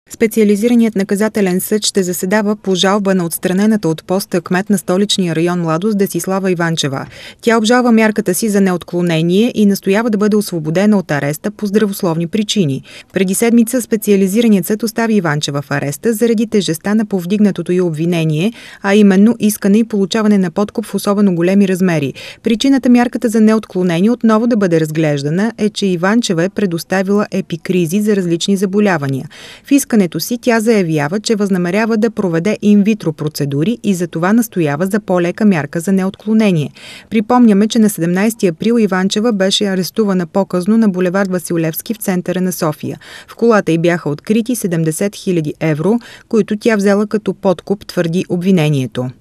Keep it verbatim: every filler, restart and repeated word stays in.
Специализираният наказателен съд ще заседава по жалба на отстранената от поста кмет на столичния район Младост Десислава Иванчева. Тя обжалва мярката си за неотклонение и настоява да бъде освободена от ареста по здравословни причини. Преди седмица специализираният съд остави Иванчева в ареста заради тежестта на повдигнатото й обвинение, а именно искане и получаване на подкуп в особено големи размери. Причината мярката за неотклонение отново да бъде разглеждана е, че Иванчева е предоставила епикризи за различни заболявания. В искането си тя заявява, че възнамерява да проведе инвитро процедури и за това настоява за по-лека мярка за неотклонение. Припомняме, че на седемнадесети април Иванчева беше арестувана по-късно на булевард Васил Левски в центъра на София. В колата й бяха открити седемдесет хиляди евро, които тя взела като подкуп, твърди обвинението.